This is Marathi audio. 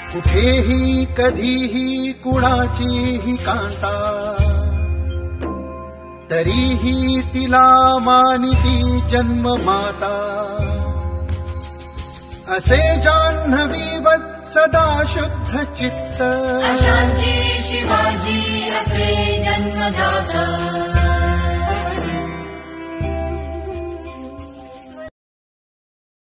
कुठेही कधीही कुणाचीही कांता, तरीही तिला मानिती जन्ममाता. असे जान्हवीवत सदा शुद्ध चित्त, अशांची शिवाजी असे जन्मदाता.